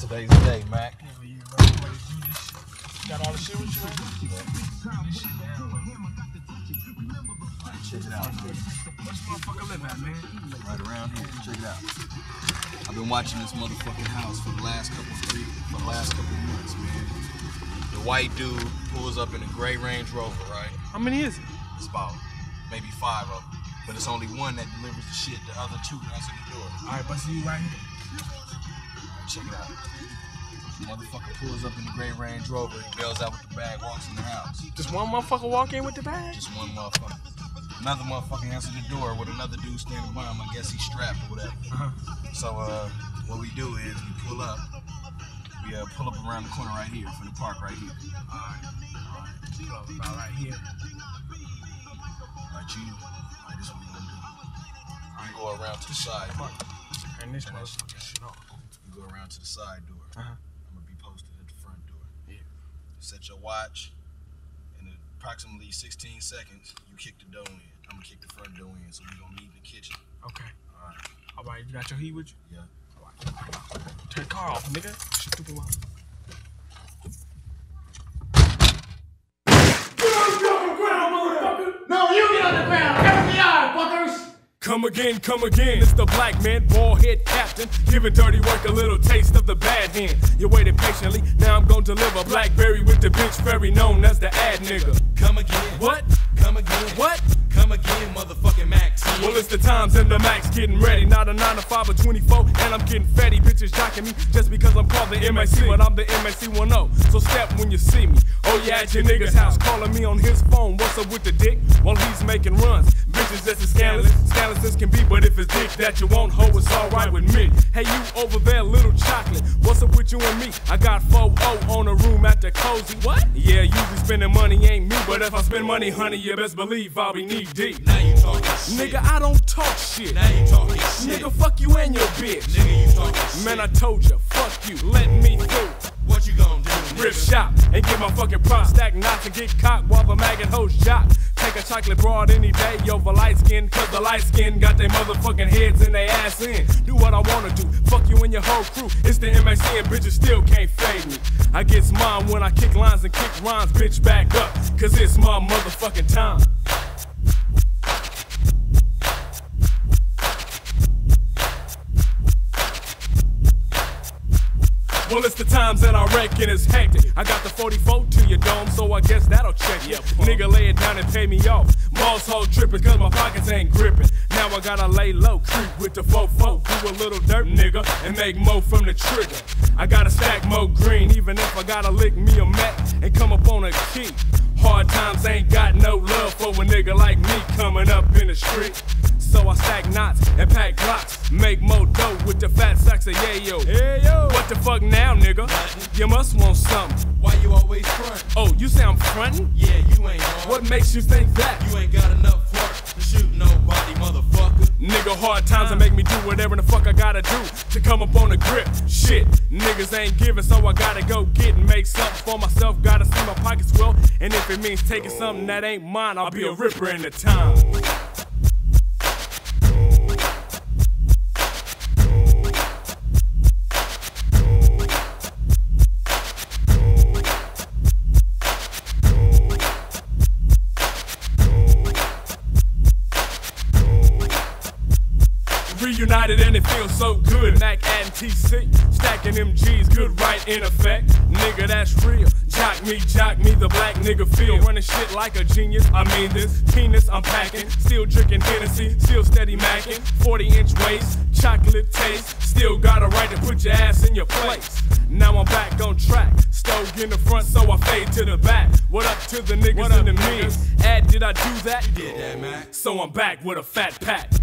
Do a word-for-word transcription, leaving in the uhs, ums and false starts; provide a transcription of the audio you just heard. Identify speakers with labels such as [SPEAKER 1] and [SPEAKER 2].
[SPEAKER 1] Today's the day, Mac.
[SPEAKER 2] Yeah, you ready to do this shit? Got all the shit with you, man? Yeah. This shit down.
[SPEAKER 1] Alright, check it out.
[SPEAKER 2] What's this motherfucker live at, man?
[SPEAKER 1] Right around here. Check it out. I've been watching this motherfucking house for the last couple of three, for the last couple of months, man. The white dude pulls up in a gray Range Rover, right?
[SPEAKER 2] How many is it?
[SPEAKER 1] It's about maybe five of them. But it's only one that delivers the shit. The other two answer the door.
[SPEAKER 2] Alright, but see you right here.
[SPEAKER 1] Alright, check it out. Motherfucker pulls up in the gray Range Rover, he bails out with the bag, walks in the house.
[SPEAKER 2] Just one motherfucker walk in with the bag?
[SPEAKER 1] Just one motherfucker. Another motherfucker answered the door with another dude standing by him. I guess he's strapped or whatever.
[SPEAKER 2] Uh-huh.
[SPEAKER 1] So uh, what we do is we pull up. We uh, pull up around the corner right here from the park right here.
[SPEAKER 2] Alright, alright. Pull up about right here.
[SPEAKER 1] Alright, you. Alright, this is what we gonna do. You go around to the side.
[SPEAKER 2] And this motherfucker shit off.
[SPEAKER 1] You go around to the side door.
[SPEAKER 2] Uh-huh.
[SPEAKER 1] I'm gonna be posted at the front door.
[SPEAKER 2] Yeah.
[SPEAKER 1] Set your watch. In approximately sixteen seconds, you kick the door in. I'm gonna kick the front door in, so we gonna meet in the kitchen.
[SPEAKER 2] Okay.
[SPEAKER 1] Alright.
[SPEAKER 2] Alright, you got your heat with you?
[SPEAKER 1] Yeah.
[SPEAKER 2] Alright. Turn the car off, nigga. Stupid mother.
[SPEAKER 3] Get on the fucking ground, motherfucker! No, you get on the ground! F B I, fuckers!
[SPEAKER 4] Come again, come again, it's the black man, bald head captain, giving dirty work a little taste of the bad hand. You waited patiently, now I'm gonna deliver Blackberry with the bitch very known as the ad nigga.
[SPEAKER 5] Come again.
[SPEAKER 4] What?
[SPEAKER 5] Come again.
[SPEAKER 4] What?
[SPEAKER 5] Come again, motherfucking Max.
[SPEAKER 4] Well, it's the times and the Max getting ready. Not a nine to five or twenty-four, and I'm getting fatty. Bitches jocking me just because I'm called the M A C, but I'm the M A C one oh. So step when you see me. Oh, yeah, at your nigga's house, calling me on his phone. What's up with the dick? While he's making runs. Bitches just as scandalous, scandalous as can be, but if it's dick that you won't hoe, it's alright with me. Hey, you over there, little chocolate. What's up with you and me? I got four oh on a room at the Cozy. What? Yeah, usually spending money ain't me, but if I spend money, honey, you best believe I'll be knee deep.
[SPEAKER 5] Now you talking shit.
[SPEAKER 4] Nigga, I don't talk shit.
[SPEAKER 5] Now you talking shit.
[SPEAKER 4] Nigga, fuck you and your bitch.
[SPEAKER 5] Nigga, you talking shit.
[SPEAKER 4] Man, I told ya, fuck you, let me through.
[SPEAKER 5] What you gonna do, nigga?
[SPEAKER 4] Rip shop and get my fucking props. Stack knots and get cocked while the mag and hoes shot. Take a chocolate broad any day over light skin, cause the light skin got their motherfucking heads and they ass in. Do what I wanna do, fuck you and your whole crew. It's the M A C and bitches still can't fade me. I get mine when I kick lines and kick rhymes, bitch back up, cause it's my motherfucking time. Well, it's the times that I reckon it's hectic. I got the forty-four to your dome, so I guess that'll check ya. Nigga, lay it down and pay me off. Boss hole trippin' cause my pockets ain't grippin'. Now I gotta lay low, creep with the fofo. Do a little dirt, nigga, and make mo from the trigger. I gotta stack mo green, even if I gotta lick me a Mac and come up on a key. Hard times ain't got no love for a nigga like me coming up in the street. So I stack knots and pack blocks, make more dough with the fat sacks of yayo. Hey, yo. What the fuck now, nigga? You must want something.
[SPEAKER 5] Why you always front?
[SPEAKER 4] Oh, you say I'm frontin'?
[SPEAKER 5] Yeah, you ain't hard.
[SPEAKER 4] What makes you think that?
[SPEAKER 5] You ain't got enough heart to shoot nobody, motherfucker.
[SPEAKER 4] Nigga, hard times that make me do whatever the fuck I gotta do to come up on the grip. Shit, niggas ain't giving, so I gotta go get and make something for myself. Gotta see my pockets swell, and if it means taking something that ain't mine, I'll be a ripper in the time. Reunited and it feels so good. Mac adding T C, stacking M Gs, good right in effect. Nigga, that's real. Jock me, jock me, the black nigga feel. Running shit like a genius. I mean this penis I'm packing. Still drinking Hennessy, still steady macking. forty inch waist, chocolate taste. Still got a right to put your ass in your place. Now I'm back on track. Stove in the front, so I fade to the back. What up to the niggas in the means? Ad, did I do that?
[SPEAKER 5] You did that, man.
[SPEAKER 4] So I'm back with a fat pack.